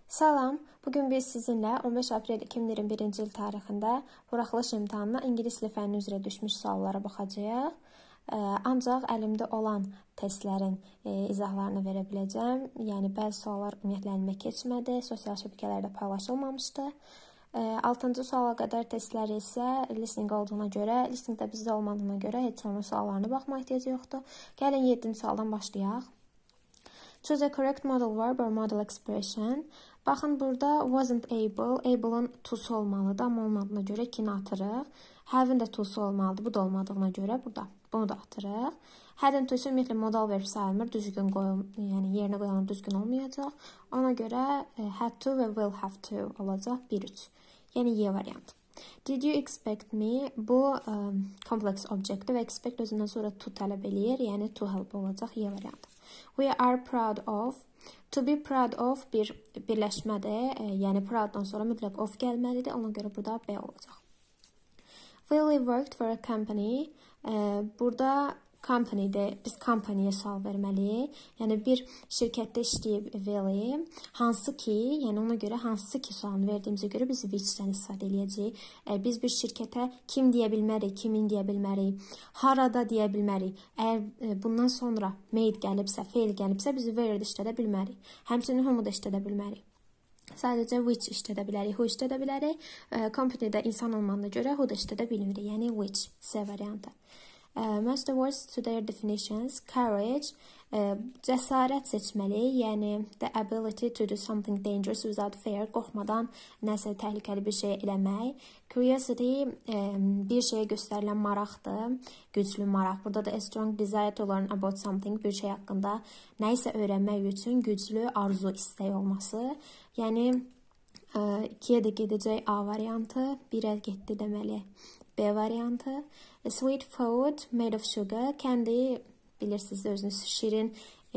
Salam, bugün biz sizinlə 15 aprel 2021-ci il tarixində buraxılış imtahanına ingilis dili fənni üzrə düşmüş suallara baxacağıq. Ancaq əlimdə olan testlərin izahlarını verə biləcəm. Yəni, bəzi suallar ümumiyyətlə əlimə keçmədi, sosial şəbəkələrdə paylaşılmamışdı. 6-cı suala qədər testləri isə listening olduğuna görə, listeningdə bizdə olmadığına görə heç onun suallarına baxma ehtiyacı yoxdur. Gəlin 7-ci sualdan başlayaq. Choose a correct modal verb or modal expression. Baxın, burada wasn't able, able'ın to'su olmalıdır, amma onun adına görə 2-ni atırıq. Have'ın da to'su olmalıdır, bu da olmadığına görə burada bunu da atırıq. Had'ın to'su ümumiyyətlə modal verb sayılmır, düzgün qoyulur, yəni yerinə qoyulur, düzgün olmayacaq. Ona görə had to və will have to olacaq 1-3. Yəni Y variantı. Did you expect me? Bu complex objectdir və expect özündən sonra to tələb eləyir, yəni to help olacaq Y variantı. We are proud of. To be proud of bir birləşmədir. Yəni prouddan sonra mütləq of gəlməlidir. Ona görə burada B olacaq. Willie worked for a company. Burada company'də biz company'yə sual verməliyik. Yəni bir şirkətdə işləyib Willie. Hansı ki, yəni ona görə hansı ki sualını verdiyimizə görə biz which-dən istifadə edəcəyik. Biz bir şirkətə kim deyə bilmərik, kimin deyə bilmərik, harada deyə bilmərik. Əgər bundan sonra made gəlibsə, fail gəlibsə biz where işlədə bilmərik. Həmçinin whom da işlədə bilmərik. Sadəcə which işlədə bilərik, who işlədə bilərik. Company'də insan olmağına görə who da işlədə bilmirik. Yəni which, C variantı. Match the words to their definitions. Courage, cəsarət seçməli, yəni the ability to do something dangerous without fear, qorxmadan nəsə təhlükəli bir şey eləmək. Curiosity, bir şeyə göstərilən maraqdır, güclü maraq. Burada da a strong desire to learn about something, bir şey haqqında nəyisə öyrənmək üçün güclü arzu, istək olması. Yəni 2-yə də gedəcək A variantı, 1-ə getdi deməli B variantı. A sweet food made of sugar. Candy, bilirsiniz özünüz, şirin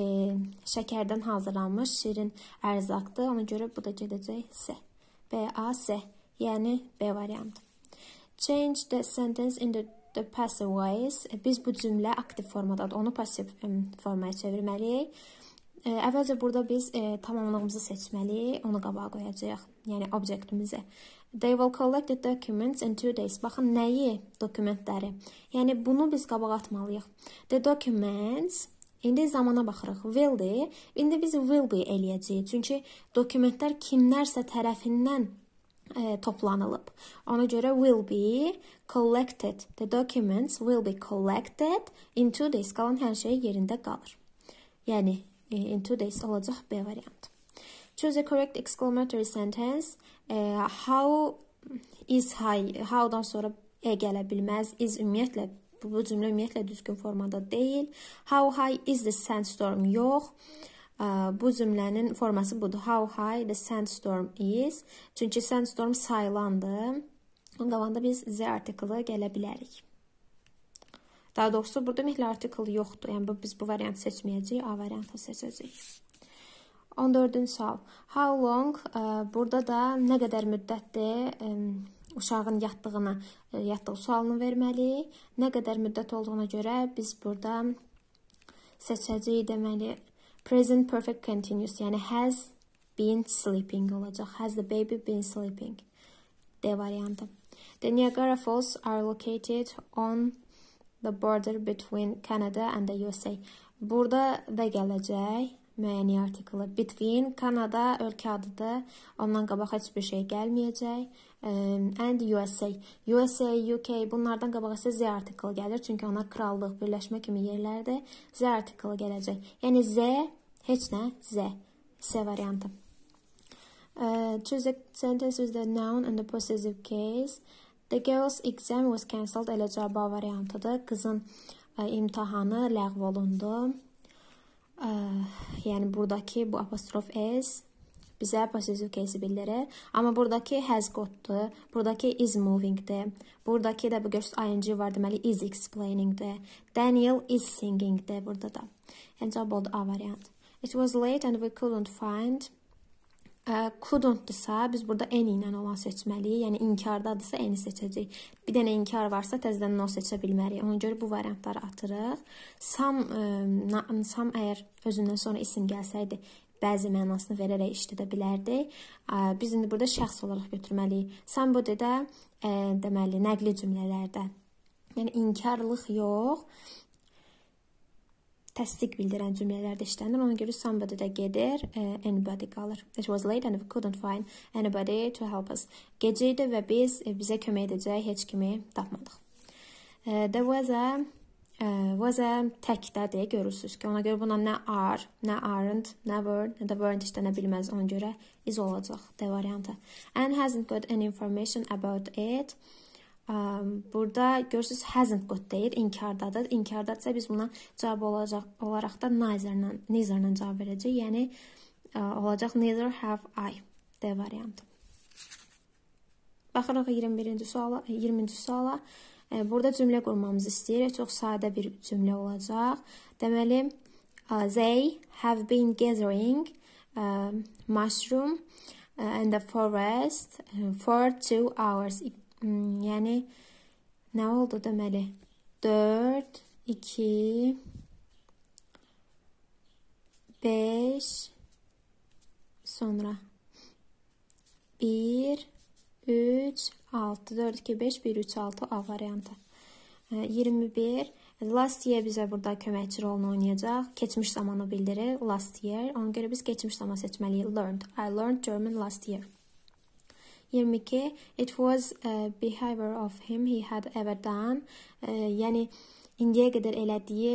şəkərdən hazırlanmış şirin ərzaqdır. Ona görə bu da gedəcək C. B, A, C. Yəni B variantı. Change the sentence into the passive voice. Biz bu cümlə aktiv formadadır. Onu pasiv formaya çevirməliyik. Əvvəlcə burada biz tamamlığımızı seçməliyik. Onu qabağa qoyacağıq. Yəni objektimizi. They will collect the documents in 2 days. Baxın, nəyi? Dokumentləri. Yəni, bunu biz qabağa atmalıyıq. The documents, indi zamana baxırıq. Will-dir. İndi biz will be eləyəcəyik. Çünki dokumentlər kimlərsə tərəfindən toplanılıb. Ona görə will be collected. The documents will be collected in 2 days. Qalan hər şey yerində qalır. Yəni, in 2 days olacaq B variantı. Choose a correct exclamatory sentence. How is high. How'dan sonra gələ bilməz. Is ümumiyyətlə, bu cümlə ümumiyyətlə düzgün formada deyil. How high is the sandstorm? Yox. Bu cümlənin forması budur. How high the sandstorm is. Çünki sandstorm sayılandır. Onun qabağında biz Z artiklı gələ bilərik. Daha doğrusu burada ümumiyyətlə artikl yoxdur. Yəni biz bu variantı seçməyəcəyik. A variantı seçəcəyik. 14-cü sual. How long? Burada da nə qədər müddətdir uşağın yatdığı sualını verməliyik. Nə qədər müddət olduğuna görə biz burada seçəcəyik deməli present perfect continuous, yəni has been sleeping olacaq. Has the baby been sleeping? D variantı. The Niagara Falls are located on the border between Canada and the USA. Burada da gələcək müəyyən artiklı. Between, Kanada ölkə adıdır. Ondan qabaq heç bir şey gəlməyəcək. And USA. USA, UK bunlardan qabaq isə Z artiklı gəlir. Çünki ona krallıq, birləşmə kimi yerlərdir. Z artiklı gələcək. Yəni Z, heç nə, Z. C variantı. Choose a sentence with the noun and the possessive case. The girl's exam was cancelled. Elə cavab A variantıdır. Qızın imtahanı ləğv olundu. Yəni buradakı bu apostrof S bizə possessive case bildirir. Amma buradakı has gotdur. Buradakı is movingdir. Buradakı da bu göstər ing var deməli is explainingdir. Daniel is singingdir burada da. Yəni cavab oldu A variant. It was late and we couldn't find. Couldn't-dırsa biz burada n ilə olan seçməliyik. Yəni inkardadırsa n seçəcəyik. Bir dənə inkar varsa təzədən no seçə bilmərik. Ona görə bu variantları atırıq. Some əgər özündən sonra isim gəlsəydi bəzi mənasını verərək işlədə bilərdik. Biz indi burada şəxs olaraq götürməliyik. Somebody-də deməli nəqli cümlələrdə. Yəni inkarlıq yox, təsdiq bildirən cümlələrdə işlənir. Ona görə somebody-də gedir, anybody qalır. It was late and we couldn't find anybody to help us. Gecə idi və biz bizə kömək edəcək heç kimi tapmadıq. There was a təkdədir, görürsünüz ki, ona görə buna nə are, nə aren't, nə were, nə də weren't işlənə bilməz. Ona görə is olacaq D variantı. And hasn't got any information about it. Burada görürsünüz hasn't got deyir, inkardadır. İnkardadsa biz buna cavab olacaq olaraq da neither-la cavab verəcək. Yəni olacaq neither have I. D variantı. Baxırıq 20-ci suala. Burada cümlə qurmamızı istəyirik. Çox sadə bir cümlə olacaq. Deməli, they have been gathering mushroom in the forest for 2 hours. Yəni, nə oldu deməli? 4, 2, 5, sonra 1, 3, 6, 4, 2, 5, 1, 3, 6 A variantı. 21. Last year bizə burada köməkçi rolunu oynayacaq. Keçmiş zamanı bildirir. Last year. Ona görə biz keçmiş zaman seçməliyik. Learned. I learned German last year. 22. It was a behavior of him he had ever done. Yəni, indiyə qədər elədiyi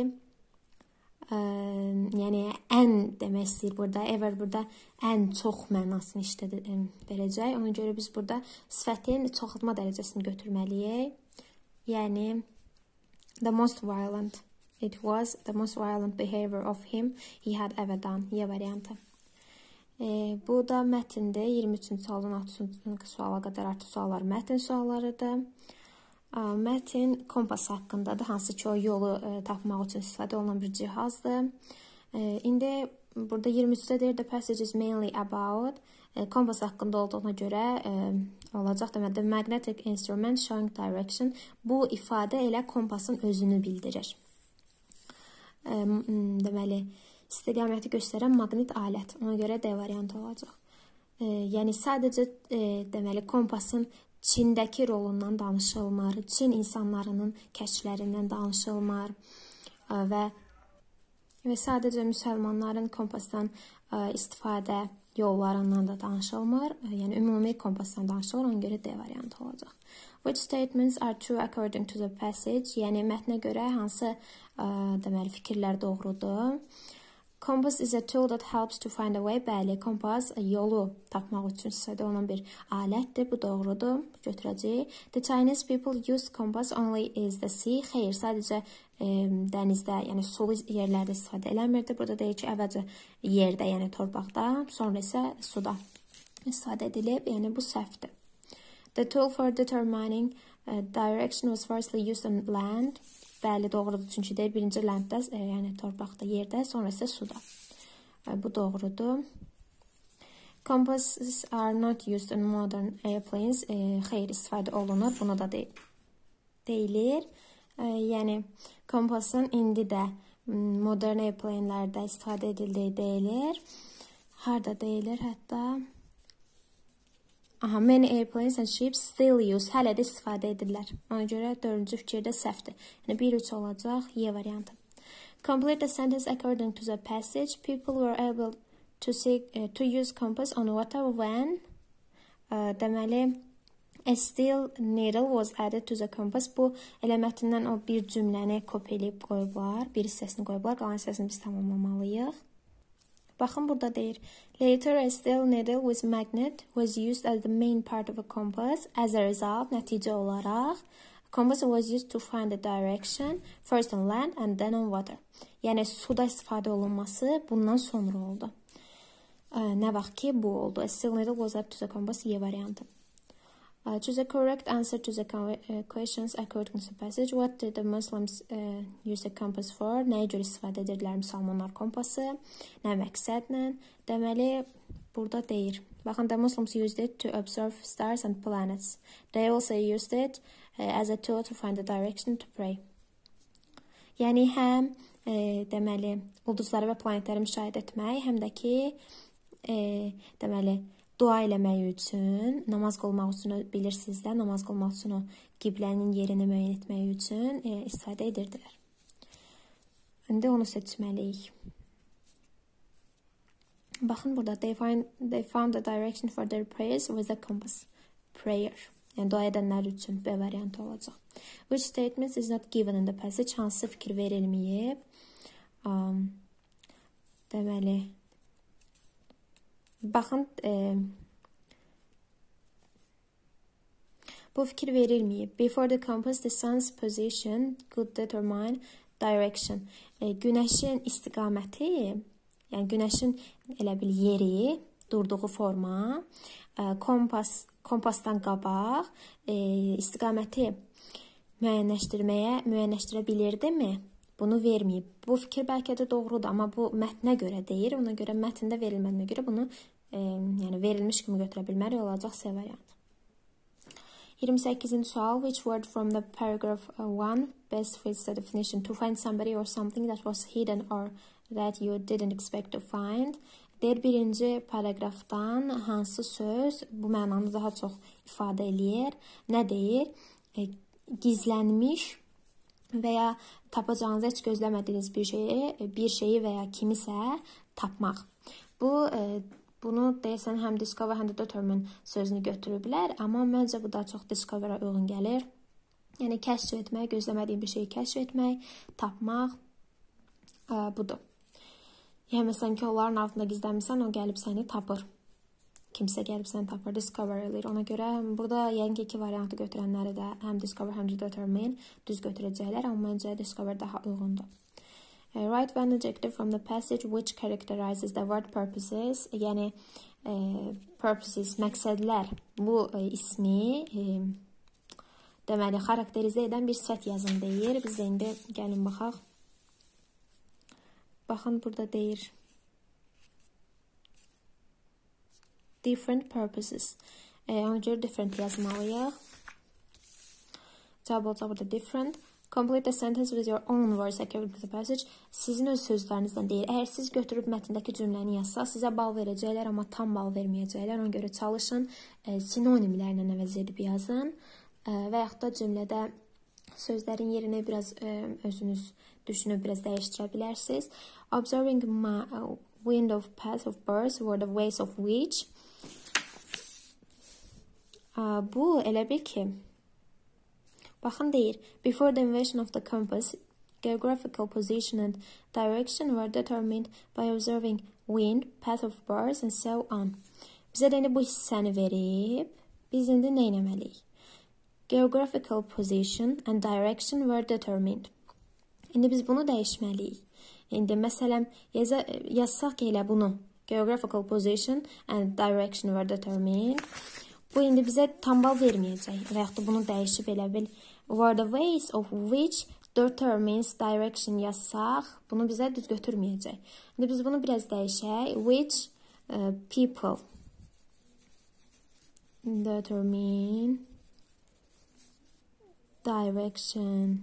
yəni ən demək istəyir burada. Ever burada ən çox mənasını verəcək. Ona görə biz burada sifətin çoxaltma dərəcəsini götürməliyik. Yəni the most violent. It was the most violent behavior of him he had ever done. Y variantı. Bu da mətndir. 23-cü sualdan 30-cu suala qədər artıq suallar mətn suallarıdır. Mətn kompas haqqındadır, hansı ki o yolu tapmaq üçün istifadə olunan bir cihazdır. İndi burada 23-də deyir, the passage is mainly about kompas haqqında olduğuna görə olacaq. Deməli, the magnetic instrument showing direction. Bu ifadə elə kompasın özünü bildirir. Deməli, istiqaməti göstərən maqnit alət. Ona görə D variantı olacaq. Yəni sadəcə deməli kompasın Çindəki rolundan danışılmır, Çin insanlarının kəşflərindən danışılmır və sadəcə müsəlmanların kompasdan istifadə yollarından da danışılmır. Yəni ümumi kompasdan danışılır, ona görə D variantı olacaq. Which statements are true according to the passage? Yəni mətnə görə hansı deməli fikirlər doğrudur? Compass is a tool that helps to find a way. Bəli, kompas yolu tapmaq üçün istifadə olunan bir alətdir. Bu doğrudur. Götürəcəyik. The Chinese people use compass only is the sea. Xeyr, sadəcə dənizdə, yəni sulu yerlərdə istifadə eləmirdi. Burada deyir ki, əvvəlcə yerdə, yəni torpaqda, sonra isə suda istifadə edilib. Yəni bu səhvdir. The tool for determining direction was firstly used on land. Bəli, doğrudur. Çünki deyir, birinci landdə, yəni torpaqda, yerdə, sonra isə suda. Bu doğrudur. Compasses are not used in modern airplanes. Xeyr, istifadə olunur. Buna da deyilir. Yəni, kompasın indi də modern airplanelərdə istifadə edildiyi deyilir. Harada deyilir hətta? Many airplanes and ships still use. Hələ də istifadə edirlər. Ona görə 4-cü fikirdə səhvdir. Yəni 1-3 olacaq. Y variantı. Complete the sentence according to the passage. People were able to use compass on water when deməli a steel needle was added to the compass. Bu elə mətndən o bir cümləni kopyalıyıb qoyublar. Bir hissəsini qoyublar. Qalan hissəsini biz tamamlamalıyıq. Baxın, burada deyir. Later, a steel needle with magnet was used as the main part of a compass. As a result, nəticə olaraq, compass was used to find the direction, first on land and then on water. Yəni, suda istifadə olunması bundan sonra oldu. Nə vaxt ki, bu oldu. A steel needle was added to the compass. Y variantı. Choose a correct answer to the questions according to the passage. What did the Muslims use the compass for? Nəyə görə istifadə edirlər müsəlmanlar kompası? Nə məqsədlə? Deməli, burada deyir. Baxın, the Muslims used it to observe stars and planets. They also used it as a tool to find the direction to pray. Yəni, həm deməli, ulduzları və planetləri müşahidə etmək, həm də ki, deməli, dua eləmək üçün, namaz qılmaq üçün, bilirsiniz də, namaz qılmaq üçün o qiblənin yerini müəyyən etmək üçün istifadə edirdilər. İndi onu seçməliyik. Baxın burada, they found the direction for their prayers with a compass. Prayer. Yəni, dua edənlər üçün B variantı olacaq. Which statement is not given in the passage? Hansı fikir verilməyib? Deməli, baxın, bu fikir verilməyib. Before the compass, the sun's position could determine direction. Günəşin istiqaməti, yəni günəşin elə bil yeri, durduğu forma, kompasdan qabaq istiqaməti müəyyənləşdirə bilirdimi? Bunu verməyib. Bu fikir bəlkə də doğrudur, amma bu mətnə görə deyir. Ona görə mətndə verilmədiyinə görə bunu yəni verilmiş kimi götürə bilmərik, olacaq C variantı. 28-ci sual. Which word from the paragraph 1 best fits the definition? To find somebody or something that was hidden or that you didn't expect to find. Deyir, birinci paragrafdan hansı söz bu mənanı daha çox ifadə eləyir? Nə deyir? Gizlənmiş və ya tapacağınızı heç gözləmədiyiniz bir şeyi və ya kimisə tapmaq. Bunu deyəsən həm discover, həm də determine sözünü götürüblər, amma məncə bu daha çox discover'a uyğun gəlir. Yəni, kəşf etmək, gözləmədiyin bir şeyi kəşf etmək, tapmaq budur. Yəni, məsələn ki, onların altında gizlənmirsən, o gəlib səni tapır. Kimsə gəlib səni tapır, discover edir. Ona görə burada yəni ki, iki variantı götürənləri də həm discover, həm də determine düz götürəcəklər, amma məncə discover daha uyğundur. Write one adjective from the passage which characterizes the word purposes. Yəni, purposes, məqsədlər bu ismi deməli, xarakterizə edən bir sifət yazın deyir. Biz də indi gəlin baxaq. Baxın, burada deyir. Different purposes. Ona görə different yazmalıyıq. Cavab olacaq burada different. Complete the sentence with your own words according to the passage. Sizin öz sözlərinizdən deyir. Əgər siz götürüb mətndəki cümləni yazsa, sizə bal verəcəklər, amma tam bal verməyəcəklər. Ona görə çalışın, sinonimlərlə əvəz edib yazın. Və yaxud da cümlədə sözlərin yerini biraz özünüz düşünüb biraz dəyişdirə bilərsiniz. Observing my wind of path of birds were the ways of which. Bu elə bil ki, baxın deyir, before the invention of the compass, geographical position and direction were determined by observing wind, path of birds and so on. Bizə də indi bu hissəni verib, biz indi nə etməliyik? Geographical position and direction were determined. İndi biz bunu dəyişməliyik. İndi məsələn, yazsaq ki, elə bunu. Geographical position and direction were determined. Bu indi bizə tam bal verməyəcək. Və yaxud da bunu dəyişib elə bil. Were the ways of which determines direction yazsaq, bunu bizə düz götürməyəcək. İndi biz bunu biraz dəyişək. Which people determine direction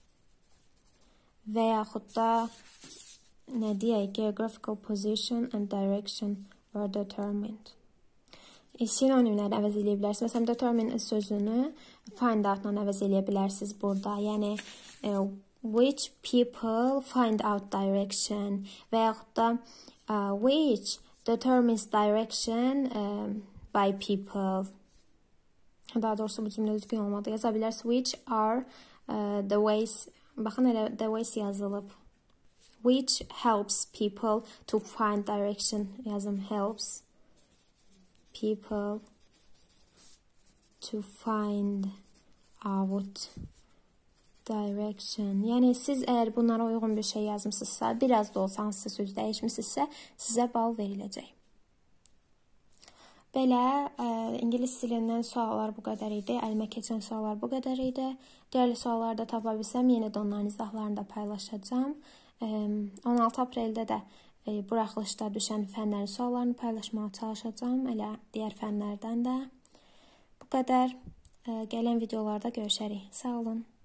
və yaxud da nə deyək, geographical position and direction were determined. Sinonimləri əvəz eləyə bilərsiniz. Məsələn, determine sözünü find out-la əvəz eləyə bilərsiniz burada. Yəni, which people find out direction və yaxud da which determines direction by people. Daha doğrusu bu cümlə düzgün olmadı. Yaza bilərsiniz. Which are the ways. Baxın, elə the ways yazılıb. Which helps people to find direction. Yazım helps people to find out direction. Yəni, siz əgər bunlara uyğun bir şey yazmışsınızsa, biraz da olsa hansısa söz dəyişmişsizsə, sizə bal veriləcək. Belə, İngilis dilindən suallar bu qədər idi. Əlimə keçən suallar bu qədər idi. Digərli suallarda tapa bilsəm, yenə də onların izahlarını da paylaşacağım. 16 apreldə də buraxılışda düşən fənlərin suallarını paylaşmağa çalışacağım. Elə digər fənlərdən də. Bu qədər. Gələn videolarda görüşərik. Sağ olun.